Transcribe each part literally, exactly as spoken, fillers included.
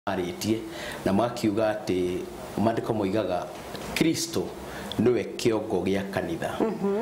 aritie na makiuga ati mandiko moigaga Kristo niwe kiongo gya kanitha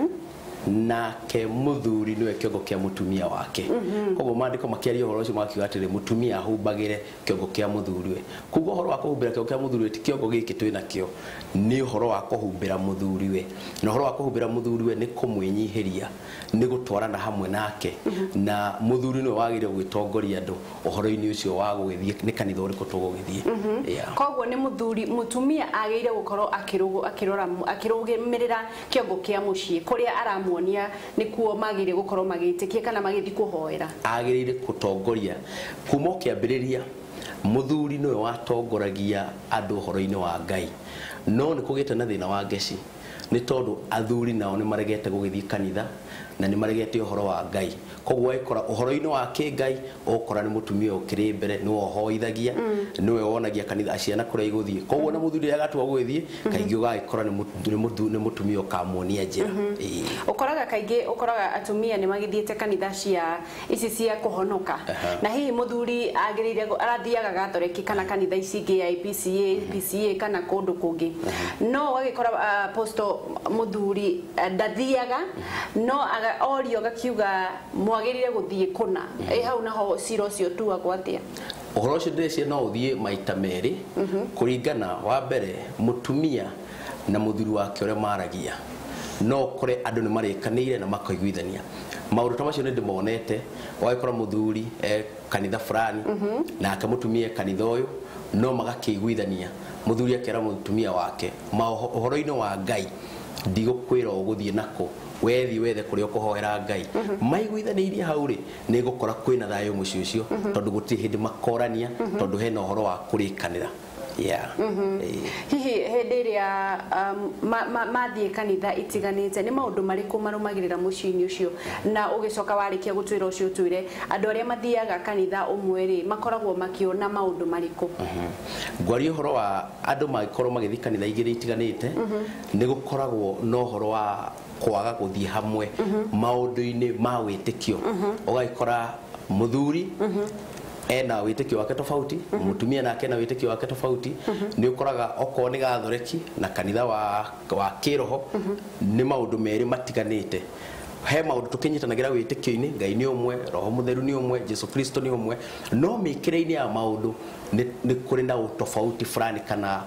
na ke muthuri niwe kiongo kia mutumia wake koguo mandiko makiaria horo ucio makiuga ati mutumia ahumbagire kiongo kia muthuri we koguo horo wa kuhumbira kiongo kia muthuri we ti kiongo giki twina kio ni horo wa kuhumbira muthuri we na horo wa kuhumbira muthuri we ni kumwinyihiria ni gutwarana hamwe nake na muthuri niwe wagire gwitongoria andu uhoro-ini ucio wa gugithie ni kanitha uriku tugugithie koguo ni muthuri mutumia agire gukorwo akirugo akirora akirugimirira kiongo kia mucii kuria aramuonia nikuo magire gukorwo magitikie kana magithi kuhoera agirire kutongoria kuma kiambiriria muthuri niwe watongoragia andu uhoro-ini wa Ngai no ni kugite na thina wa ngeci ni tondu athuri nao ni maregete gugithie kanitha na ni maregete uhoro wa Ngai koguo ikora uhoro-ini wa kingai ukora ni mutumia ukiri mbere ni wohoithagia niwe wonagia kanitha aciana kuria iguthie koguo na muthuri agatua gugithie kaingi ugakora ni mutumia ukamuonia njira ukoraga kaingi ukoraga atumia ni magithiete kanitha cia ici cia kuhonoka na hihi muthuri agirire arathiaga gatoreki kana kanitha ici ingi ya I P C A P C A kana kundu kungi no wagikora apostle muthuri ndathiaga no orio gakiuga mwagirire guthie kuna eh hau naho ciro cio tu agwatia uhoro ucio ndece no uthie maita meri kuringana wa mbere mutumia na muthuri wake ore maragia no kore andu ni marikanire na makoiguithania maundu ta macio ni ndimonete wagikora muthuri eh kanitha fulani na akamutumia kanitha uyu no magakiguithania muthuri akera mutumia wake uhoro-ini wa Ngai ndigukwira uguthie nako wethi wethe kuria kuhoera Ngai maiguithanirie hauri ni gukora kwina thayo muci ucio tondu guti hindi makorania tondu hena uhoro wa kurikanira yeah hihi hindi ria mathie kanitha itiganite ni maundu mariku marumagirira muci-ini ucio na ugicoka warikia gutwira ucio twire andu aria mathiaga kanitha umwe ri makoragwo makiona maundu mariku ngwari uhoro wa andu magikorwo magithii kanitha igiri itiganite ni gukoragwo no uhoro wa kwaga guthie hamwe maundu-ini ma witikio ugaikora muthuri ena witikio wake tofauti mutumia nake na witikio wake tofauti ni ukoraga oko ni gathoreki na kanitha wa wa kiroho ni maundu meri matiganite he maundu tukinyitanagira witikio-ini Ngai ni umwe roho mutheru ni umwe Jesu Kristo ni umwe no mikire-ini ya maundu ni kuri na tofauti fulani kana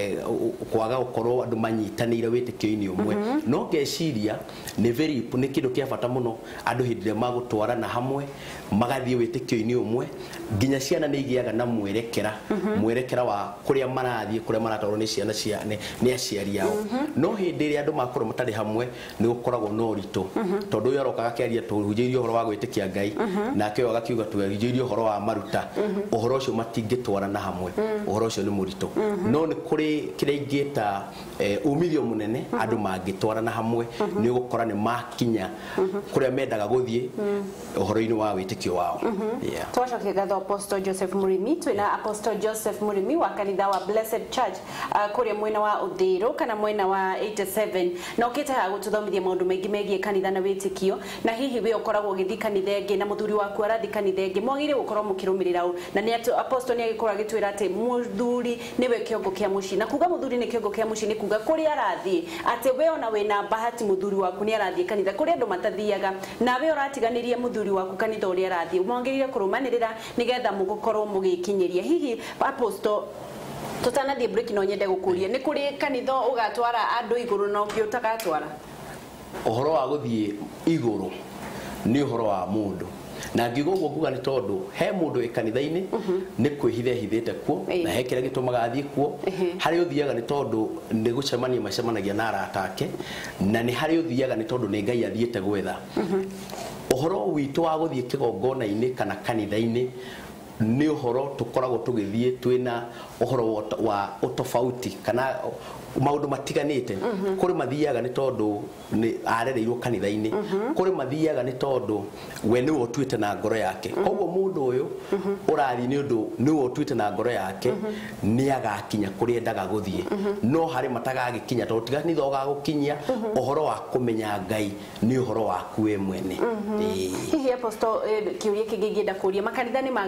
kwaga gukorwo andu manyitanire witikio-ini umwe no ngeciria ni very ni kindu kia bata muno andu hindire magutwarana hamwe magathie witikio-ini umwe nginya ciana ni igiaga na mwerekera mwerekera wa kuria marathie kuria maratwarwo ni ciana cia ni aciari yao no hindire andu makorwo matari hamwe ni gukoragwo no rito tondu uyu arokaga kiaria tuhunjirie uhoro wa gwitikia Ngai nake yo gakiuga tuhunjirie uhoro wa maruta uhoro ucio matingitwarana hamwe uhoro ucio ni murito no ni kuri kire ingita umithio munene andu mangitwarana hamwe ni gukora ni makinya kuria mendaga guthie uhoro-ini wa witikio wao yeah twashoke gatho Apostle Joseph Murimi twina Apostle Joseph Murimi wa kanitha wa Blessed Church kuria mwena wa Uthiru kana mwena wa eighty-seven na ukite ha gututhomithia maundu maingi megie kanitha na witikio na hihi we ukoragwo githi kanitha ingi na muthuri waku arathi kanitha ingi mwagire gukorwo mukirumirira na ni Apostle ni agikora gitwira ati muthuri niwe kiongo kia muci na kuga muthuri ni kiongo kia muci ni kuga kuri arathi ati we ona wina bahati muthuri waku ni arathi kanitha kuri andu matathiaga na we uratiganirie muthuri waku kanitha uri arathi mwangirire kurumanirira nigetha mugukorwo mugikinyiria hihi Apostle tutana di break no nyende gukuria ni kuri kanitha ugatwara andu iguru no ngiutagatwara uhoro wa guthie iguru ni uhoro wa mundu na ngiuga uguo kuga ni tondu he mundu ikanitha-ini ni kwihithe hithite kuo na he kire gitumaga athie kuo hari uthiaga ni tondu ni gucemania macemanagia na arata ake na ni hari uthiaga ni tondu ni Ngai athiete gwetha uhoro witu wa guthie kigongona-ini kana kanitha-ini ni uhoro tukoragwo tugithie twina uhoro wa utofauti kana maundu matiganite kuri mathiaga ni tondu ni arereirwo kanitha-ini kuri mathiaga ni tondu we ni wotuite na ngoro yake koguo mundu uyu urathi ni undu ni wotuite na ngoro yake ni agakinya kuri endaga guthie no hari matagagikinya tondu tiga ni thoga gukinyia uhoro wa kumenya Ngai ni uhoro waku we mwene hihi Apostle kiuria kingi ngienda kuria makanitha ni magiukire na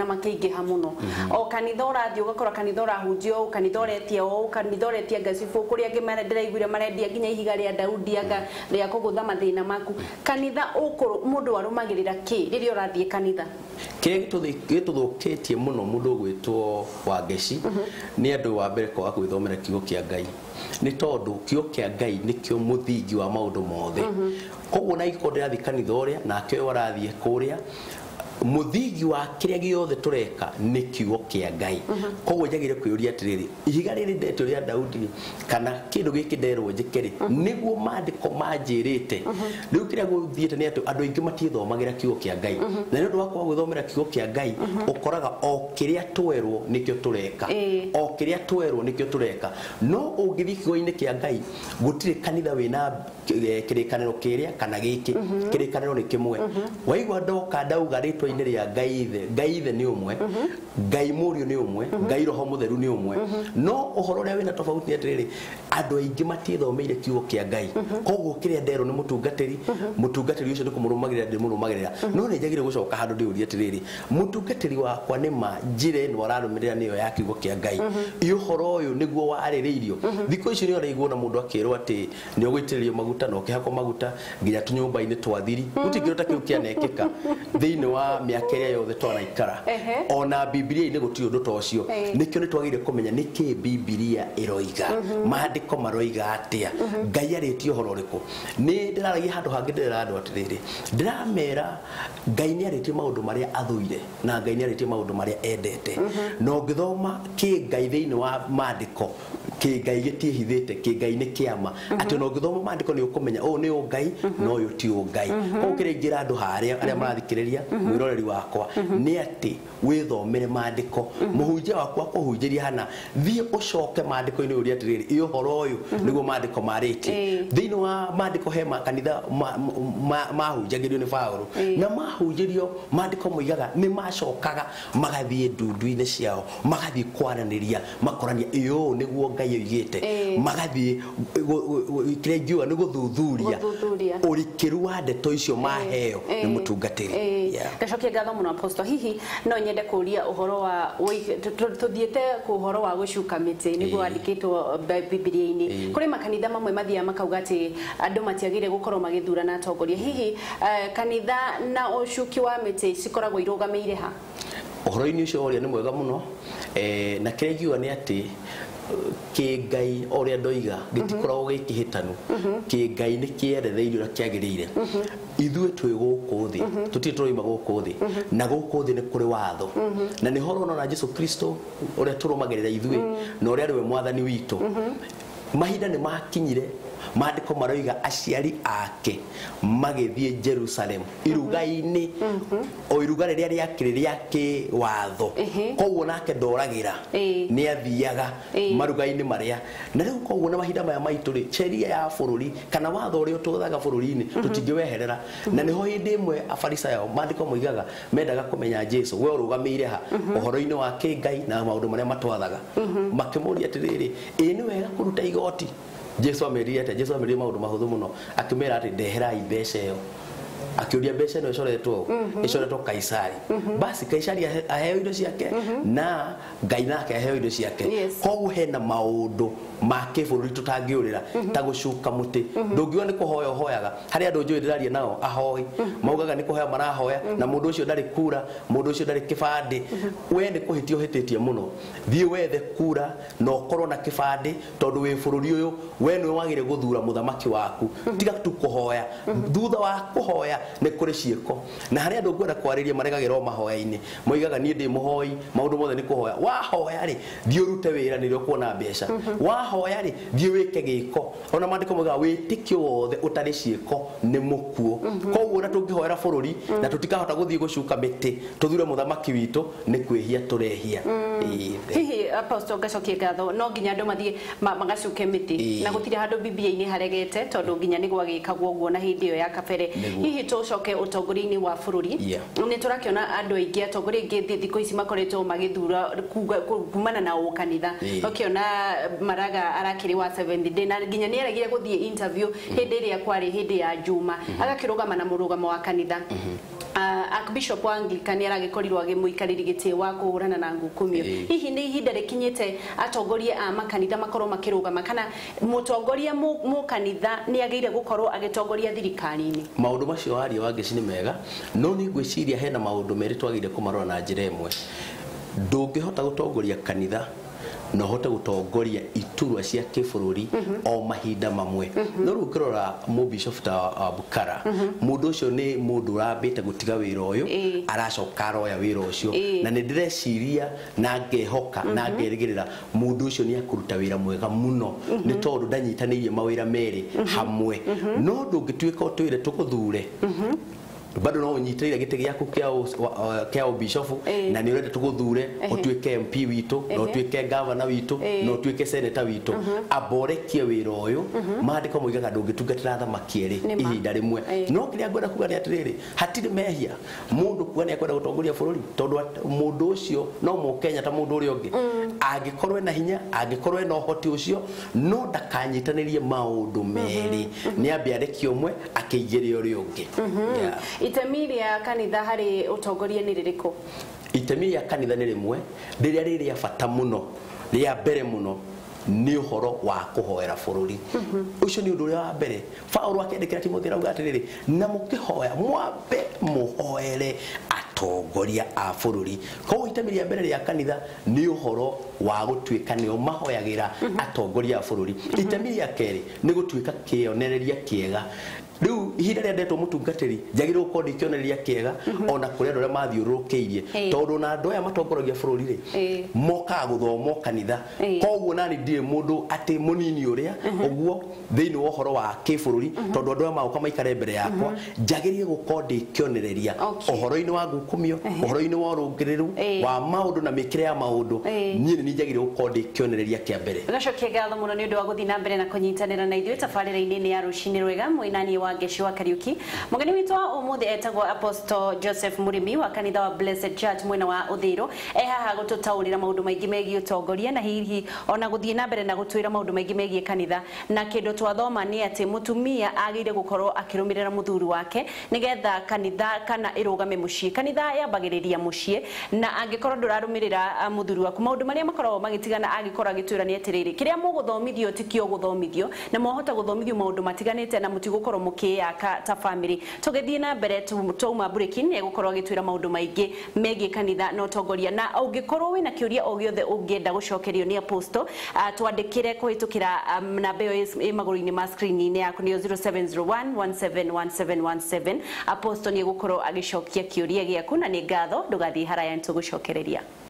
makĩingĩha mũno o kanitha ũrathiĩ ũgakora kanitha ũrahunjio kanitha ũretia o kanitha ũretia gacibu kũrĩa angĩ ndĩraiguire marendia nginya ihiga rĩa Daudi anga rĩa kũgũtha mathĩna maku kanitha ũkũrũ mũndũ arũmagĩrĩra kĩ rĩrĩa ũrathiĩ kanitha kĩrĩa gĩtũthũkĩtie mũno mũndũ gwĩtwo Wangeci nĩ andũ wa mbere kwaga gwĩthomera kiugo kĩa Ngai nĩ tondũ kiugo kĩa Ngai nĩkĩo mũthingi wa maũndũ mothe koguo na iko ndĩrathiĩ kanitha ũrĩa nake warathiĩ kũrĩa muthingi wa kiria giothe tureka ni kiugo kia Ngai koguo njagire kwĩũria atiriri ihiga rĩrĩ ndeto rĩa Daudi kana kindu giki nderwo njikeri niguo mandiko manjirite riu kiria guthiite ni atu andu aingi matithomagira kiugo kia Ngai na nĩ ũndũ wa kwaga gũthomera kiugo kia Ngai ukoraga o kiria twerwo nikio tureka o kiria twerwo nikio tureka no ũngĩthi kiugo-inĩ kia Ngai gutire kanitha wĩna kĩrĩkanĩro kĩrĩa kana gĩkĩ kĩrĩkanĩro nĩ kĩmwe waigua ndoka ndauga rĩtwa inĩ rĩa Ngai ithe Ngai ithe nĩ ũmwe Ngai mũriũ nĩ ũmwe Ngai roho mũtheru nĩ ũmwe no ũhoro ũrĩa wĩna tofauti nĩ atĩrĩrĩ andũ aingĩ matithomeire kiugo kĩa Ngai koguo kĩrĩa nderwo nĩ mũtungatĩri mũtungatĩri ũcio nĩ kũmũrũmagĩrĩra ndĩmũrũmagĩrĩra no nĩ njagire gũcoka handũ ndĩũrie atĩrĩrĩ mũtungatĩri wakwa nĩ ma njĩra ĩno ararũmĩrĩra nĩyo ya kiugo kĩa Ngai ũhoro ũyũ nĩguo warĩrĩirio thikũ ici nĩ ũraigua na mũndũ akĩrwo atĩ nĩ ũgũitĩrĩrio maguta no kĩhako maguta nginya tũnyũmba-inĩ twa thiri gũtingĩrota kĩu kĩanekĩka thĩinĩ wa mĩaka ĩrĩa yothe twanaikara ona Biblia-inĩ gũtirĩ ũndũ ta ũcio nĩkĩo nĩ twagĩrĩire kũmenya nĩkĩ Biblia ĩroiga maandĩko maroiga atĩa Ngai arĩtie ũhoro ũrĩkũ nĩ ndĩraragia handũ hangĩ ndĩrera andũ atĩrĩrĩ ndĩramera Ngai nĩ arĩtie maũndũ marĩa athũire na Ngai nĩ arĩtie maũndũ marĩa endete no ngĩthoma kĩ Ngai thĩinĩ wa maandĩko kĩ Ngai gĩtiĩhithĩte kĩ Ngai nĩ kĩama atĩ no ngĩthoma maandĩko nĩ ũkũmenya ũũ nĩ Ngai no ũyũ ti Ngai koguo kĩrĩa ingĩra andũ harĩa arĩa marathikĩrĩria mwĩroreri wakwa nĩ atĩ wĩthomere maandĩko mũhunjia wakwa kũhunjĩria hana thiĩ ũcoke maandĩko-inĩ ũrĩa atĩrĩrĩ ĩ ũhoro ũyũ nĩguo maandĩko marĩtie thĩinĩ wa maandĩko he makanitha mahunjagĩrio nĩ Paũlũ na mahunjĩrio maandĩko moigaga nĩ macokaga magathiĩ ndundu-inĩ ciao magathiĩ kwaranĩria makorania ĩ ũũ nĩguo Ngai oigĩte magathiĩ kĩrĩa ingiuga nĩ gũthuthuria ũrikĩru wa ndeto icio maheo nĩ mũtungatĩri gacokia ngatho mũno Apostle hihi no nyende kũria ũhoro wa tuthiĩte ku ũhoro wa gũcuka mĩtĩ nĩguo andĩkĩtwo Biblia-inĩ kũrĩ makanitha mamwe mathiaga makauga atĩ andũ matiagĩrĩire gũkorwo magĩthurana atongoria hihi kanitha na ũcuki wa mĩtĩ cikoragwo irũgamĩire ha ũhoro-inĩ ũcio ũrĩa nĩ mwega mũno na kĩrĩa ingiuga nĩ atĩ kĩ Ngai ũrĩa ndoiga gĩtikoragwo gĩkĩhĩtanu kĩ Ngai nĩ kĩeretheire ũrĩa kĩagĩrĩire ithuĩ twĩ gũkũ thĩ tũtirĩ tũroima gũkũ thĩ na gũkũ thĩ nĩ kũrĩ watho na nĩ horo na Jesũ Kristo ũrĩa tũrũmagĩrĩra ithuĩ na ũrĩa arĩ we mwathani witũ mahinda nĩ makinyire maandĩko maroiga aciari ake magĩthiĩ Jerusalem iruga-inĩ o iruga rĩrĩa rĩakĩrĩ rĩa kĩwatho koguo nake ndoragĩra nĩ athiaga maruga-inĩ marĩa na rĩu koguo na mahinda maya maitũ rĩ sheria ya bũrũri kana watho ũrĩa ũtũthaga bũrũri-inĩ tũtingĩweherera na nĩho hĩndĩ ĩmwe Afarisayo maandĩko moigaga mendaga kũmenya Jesũ we ũrũgamĩire ha ũhoro-inĩ wa kĩ Ngai na maũndũ marĩa matwathaga makĩmũria atĩrĩrĩ ĩ nĩ wega kũruta igoti Jesũ amerire ate Jesũ amerire maũndũ mahũthũ mũno akĩmera atĩ ndeherai mbeca ĩyo akĩũria mbeca ĩno ĩcoretwo ĩcoretwo Kaisari basi Kaisari aheo indo ciake na Ngai nake aheo indo ciake koguo hena maũndũ ma kĩbũrũri tũtangĩũrĩra ta gũcuka mũtĩ ndũngiuga nĩ kũhoya ũhoyaga harĩ andũ njũĩ ndĩraria nao ahoi maugaga nĩ kũhoya marahoya na mũndũ ũcio ndarĩ kura mũndũ ũcio ndarĩ kĩbandĩ we nĩ kũhĩtia ũhĩtĩtie mũno thiĩ wethe kura na ũkorwo na kĩbandĩ tondũ wĩ bũrũri ũyũ we nĩ wagĩrĩire gũthura mũthamaki waku tiga tu kũhoya thutha wa kũhoya nĩ kũrĩ ciĩko na harĩ andũ ngwenda kwarĩria maregagĩra o mahoya-inĩ moigaga niĩ ndĩ mũhoi maũndũ mothe nĩ kũhoya wahoya rĩ thiĩ ũrute wĩra nĩrĩo kuona mbeca wahoya rĩ thiĩ wĩke gĩko ona maandĩko moigaga wĩtĩkio wothe ũtarĩ ciĩko nĩ mũkuũ koguo na tũngĩhoera bũrũri na tũtikahota gũthiĩ gũcuka mĩtĩ tũthure mũthamaki witũ nĩ kwĩhia tũrehia hihi Apostle gacokie ngatho no nginya andũ mathiĩ magacuke mĩtĩ na gũtirĩ handũ Biblia-inĩ haregete tondũ nginya nĩ gwagĩkagwo ũguo na hĩndĩ ĩyo ya kabere hihi tũcoke ũtongoria-inĩ wa bũrũri nĩ tũrakĩona andũ aingĩ atongoria aingĩ thikũ ici makoretwo magĩthura kumana na ũkanitha ũkĩona Maraga arakĩrĩ wa seventh day na nginya nĩ eragire gũthiĩ interview hĩndĩ ĩrĩa kwarĩ hĩndĩ ya Juma agakĩrũgama na mũrũgamo wa kanitha Archbishop wa Anglican aragikoriro agimuikariri giti wa kuhurana na ngukumio hihi ni ihinda rikinyete atongoria a makanitha makorwo makirugama kana mutongoria mu kanitha ni ageire gukorwo agitongoria thirikari-ini? Maundu macio wari wa ngeci ni mega no ni ngwiciria hena maundu meri twagire kumarora na njira imwe. Ndungihota gutongoria kanitha no hote gutongoria iturwa cia kibururi o mahinda mamwe. No rukirora mu Bishop ta Bukara mundu ucio ni mundu rambite gutiga wira uyu aracoka roya wira ucio na ni ndireciria na ngehoka na ngerigirira mundu ucio ni akuruta wira mwega muno ni tondu ndanyitanirie mawira meri hamwe. No ndungituika utwire tukuthure bado no nyitira gite giaku kia kia bishop na ni urete tukuthure utwike M P witu no utwike governor witu no utwike senator witu aborekie wira uyu maandiko muigaga ndungitungatira thamaki eri ihinda rimwe. No kiria ngwenda kuga ni atiriri hatiri mehia mundu kuga ni akwenda gutongoria bururi tondu mundu ucio no mu Kenya ta mundu uri ungi angikorwe na hinya angikorwe na hoti ucio no ndakanyitanirie maundu meri ni ambiarekie umwe akeigiria uri ungi. Itemi ria kanitha hari utongoria ni ririko? Itemi ria kanitha ni rimwe riria riria bata muno ria mbere muno ni uhoro wa kuhoera bururi. Ucio ni undu uria wa mbere Paulo akendekera Timotheo rauga atiriri na mukihoya mwambe muhoere atongoria a bururi. Ko itemi ria mbere ria kanitha ni uhoro wa gutwika ni mahoyagira atongoria a bururi. Itemi ria keri ni gutwika kionereria kiega. Riu ihinda ria ndetwo mutungatiri njagire gukorwo ndikionereria kiega ona kuri andu aria mathiururukiirie tondu na andu aya matongoragia bururi ri moka guthoma kanitha koguo nani ndie mundu ati munini uria uguo thiini wa uhoro wa kibururi tondu andu aya magoka maikare mbere yakwa njagire gukorwo ndikionereria uhoro-ini wa ngukumio uhoro-ini wa urungiriru wa maundu na mikire ya maundu nie ni njagire gukorwo ndikionereria kia mbere. Gacokia gatho muno ni undu wa guthii na mbere na kunyitanira na ithuĩ tabarĩra-inĩ ni ya rucini rwega mwinani wa Ngeshi wa Kariuki. Mugeni witu wa umuthi etagwo Apostle Joseph Murimi wa kanitha wa Blessed Church mwena wa Uthiro ehaha gututaurira maundu maingi megie utongoria na hihi ona guthii na mbere na gutwira maundu maingi megie kanitha na kindu twathoma ni ati mutumia agire gukorwo akirumirira muthuri wake nigetha kanitha kana irugame mucii. Kanitha yambagiriria mucii na angikorwo ndurarumirira muthuri waku maundu maria makorwo magitigana agikorwo agitwira ni atiriri kiria muguthomithio tikio guthomithio na mohota guthomithio maundu matiganite na mutigukorwo mukiaka ta family. Tugithii na mbere tuma breaking ni gukorwo agitwira maundu maingi megie kanitha no tongoria na ungikorwo wina kiuria o giothe ungienda gucokerio ni Apostle twandikire kuhitukira namba iyo i maguru-ini ma screen-ini yaku ni zero seven zero one one seven one seven one seven. Apostle ni gukorwo agicokia kiuria giaku na ni ngatho ndugathii haraya nitugucokereria.